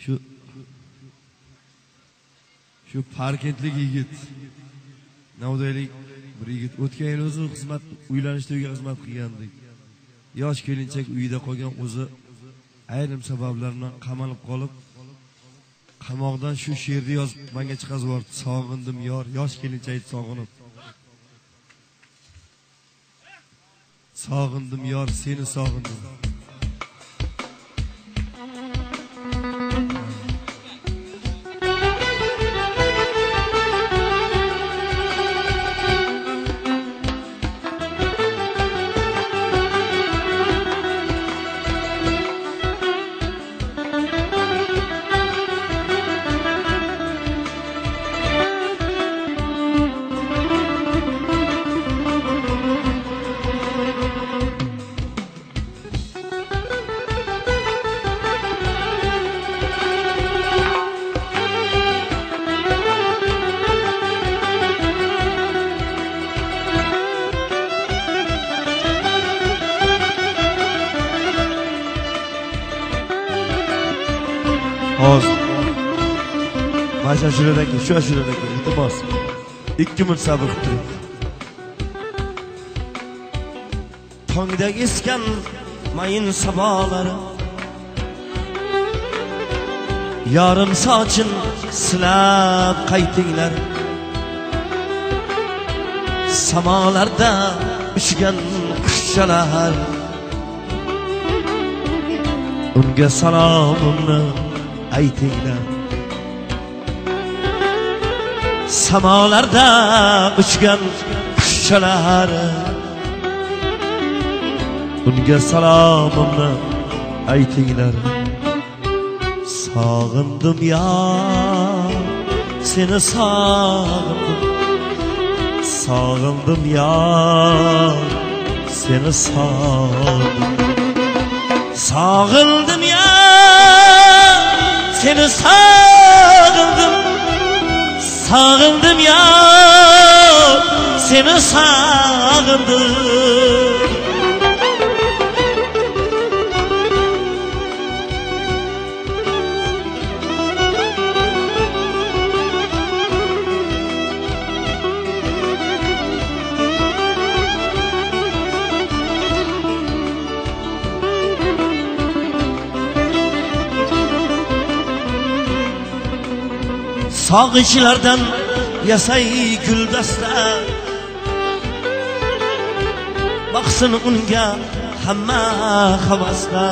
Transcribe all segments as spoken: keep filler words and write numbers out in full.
Şu Şu parkentlik yigit. Navdaylik bir yigit o'tgan yil o'zi xizmat uylanish to'yiga xizmat qilgandi. Yosh kelinchak uyida qolgan o'zi ayrim sabablar bilan qamalib qolib, qamoqdan shu she'rni yozib menga chiqazib yubordi. Sog'indim yor, yosh kelinchakni sog'inib. Sog'indim yor, seni sog'indim. Hozir. Mana shuradan keyin, shu shuradan keyin iltimos. ikki minut sabr qilib turing. Tongda esgan mayin sabolari yarim sochin silab qaytinglar. Samolarda uchgan qushchalar unga salomimni aytinglar. Samolarda uchgan qushchalar unga salomimni aytinglar. Sog'indim yor, seni sog'indim. Sog'indim yor, seni sog'indim. Sog'indim yor, seni sog'indim. Sog'indim yor, seni sog'indim. Sog'inchlardan yasay guldasta, baqsin unga hamma havasda.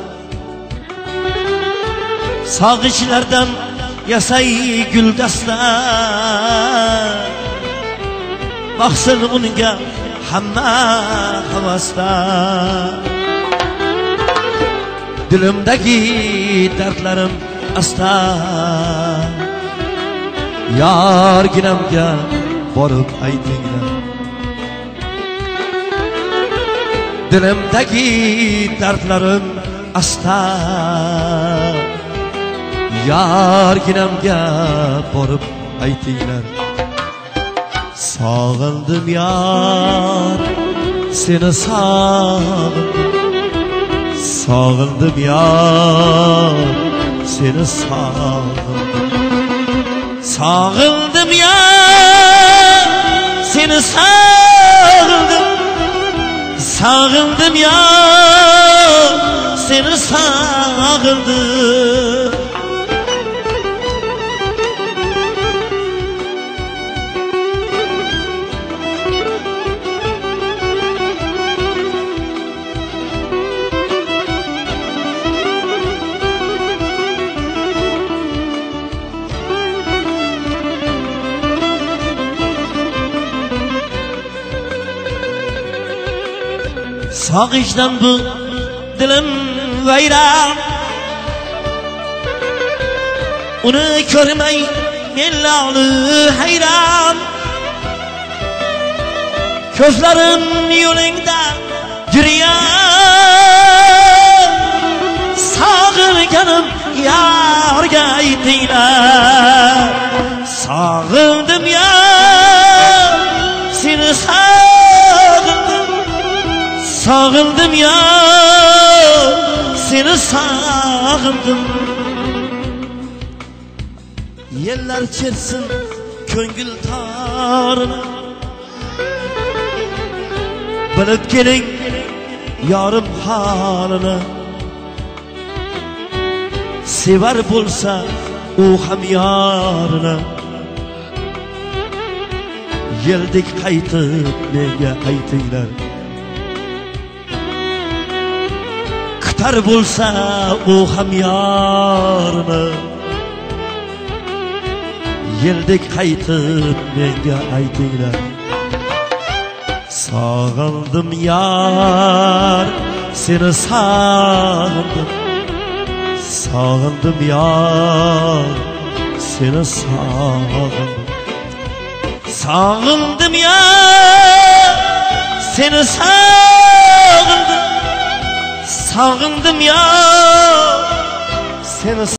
Sog'inchlardan yasay guldasta, baqsin unga hamma havasda. Dilimdagi dardlarim asta yorginamga borib aytinglar. Dilimdagi dardlarim asta yorginamga borib aytinglar. Sog'indim yor, seni sog'indim. Sog'indim yor, seni sog'indim. Sog'indim yor, seni sog'indim. Sog'indim yor, seni sog'indim. Sog'inchdan bu dilim vayron, uni ko'rmay men la'li hayron. Ko'zlarim yo'lingda yurgan, sog'inganim yorga aytinglar. Sog'indim yor, seni sog'indim. Sog'indim yor, seni sog'indim. Yellar chersin ko'ngil tarini. Bilib keling yorim holini. Sevar bo'lsa u ham yorini. Yeldek qaytib menga aytinglar. Kutar bo'lsa u ham yorini. Yeldek qaytib menga aytinglar. Sog'indim yar, seni sog'indim. Sog'indim yar, seni sog'indim. Sog'indim yar, seni sog'indim. Sog'indim yar, seni